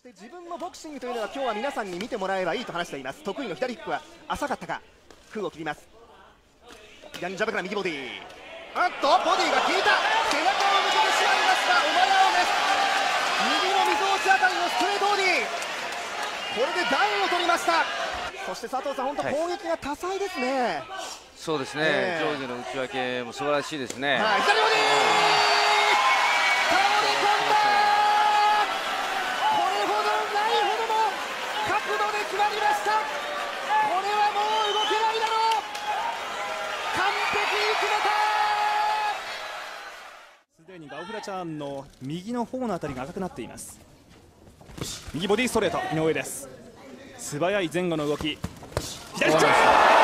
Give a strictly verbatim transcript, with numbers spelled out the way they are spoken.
して自分のボクシングというのは今日は皆さんに見てもらえばいいと話しています。得意の左フックは浅かったか。空を切ります。左のジャブから右ボディ、あっとボディが効いた。背中を抜けてしまいましたオマヤオです。右の溝落ちあたりのストレートボディ、これでダウンを取りました。そして佐藤さん、本当攻撃が多彩ですね。はい、 そうですね、えー、上下の内訳も素晴らしいですね。 はい、左ボディ倒れ込んだ。これほどないほどの角度で決まりました。これはもう動けないだろう。完璧に決めた。 すでにガオフラチャーンの右の方のあたりが赤くなっています。右ボディストレート、井上です。素早い前後の動き、左フック